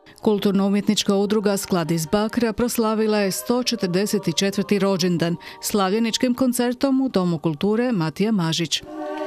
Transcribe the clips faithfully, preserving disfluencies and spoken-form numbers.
Kulturno-umjetnička udruga Sklad iz Bakra proslavila je sto četrdeset četvrti rođendan slavljeničkim koncertom u Domu kulture Matija Mažić.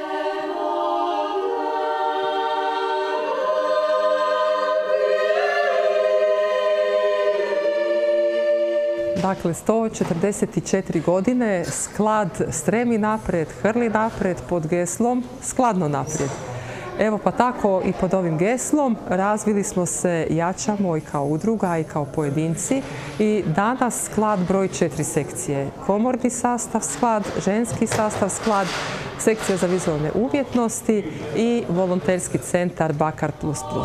Dakle, sto četrdeset četiri godine Sklad stremi naprijed, hrli naprijed pod geslom skladno naprijed. Evo pa tako i pod ovim geslom razvili smo se, jačamo i kao udruga i kao pojedinci i danas Sklad broji četiri sekcije. Komorni sastav Sklad, ženski sastav Sklad, sekcija za vizualne umjetnosti i volonterski centar Bakar plus plus.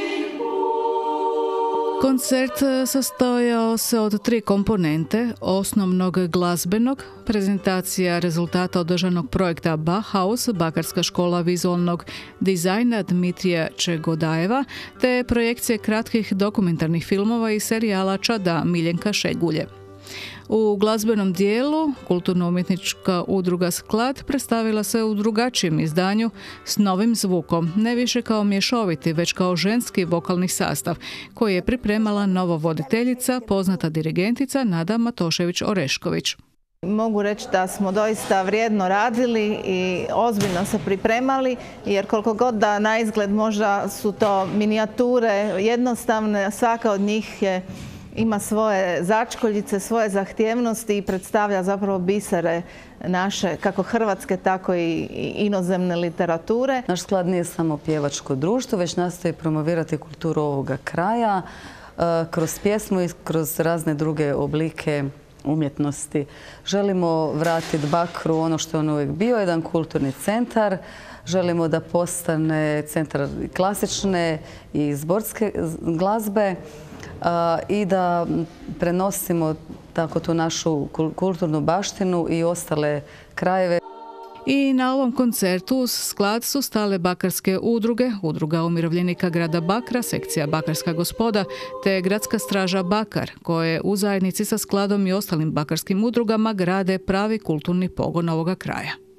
Koncert sastojao se od tri komponente, osnovnog glazbenog, prezentacija rezultata održanog projekta Bauhaus, Bakarska škola vizualnog dizajna Dmitrija Čegodajeva, te projekcije kratkih dokumentarnih filmova i serijala Čada Miljenka Šegulje. U glazbenom dijelu Kulturno-umjetnička udruga Sklad predstavila se u drugačijem izdanju s novim zvukom, ne više kao mješoviti, već kao ženski vokalni sastav, koji je pripremala novovoditeljica, poznata dirigentica Nada Matošević-Orešković. Mogu reći da smo doista vrijedno radili i ozbiljno se pripremali, jer koliko god da na izgled možda su to minijature jednostavne, svaka od njih je ima svoje začkoljice, svoje zahtjevnosti i predstavlja zapravo bisere naše, kako hrvatske, tako i inozemne literature. Naš Sklad nije samo pjevačko društvo, već nastoji promovirati kulturu ovoga kraja kroz pjesmu i kroz razne druge oblike umjetnosti. Želimo vratiti Bakru ono što je on uvijek bio, jedan kulturni centar. Želimo da postane centar klasične i zborske glazbe i da prenosimo tako tu našu kulturnu baštinu i ostale krajeve. I na ovom koncertu uz Sklad su stale bakarske udruge, Udruga umirovljenika grada Bakra, sekcija Bakarska gospoda, te Gradska straža Bakar, koje u zajednici sa Skladom i ostalim bakarskim udrugama grade pravi kulturni pogon ovoga kraja.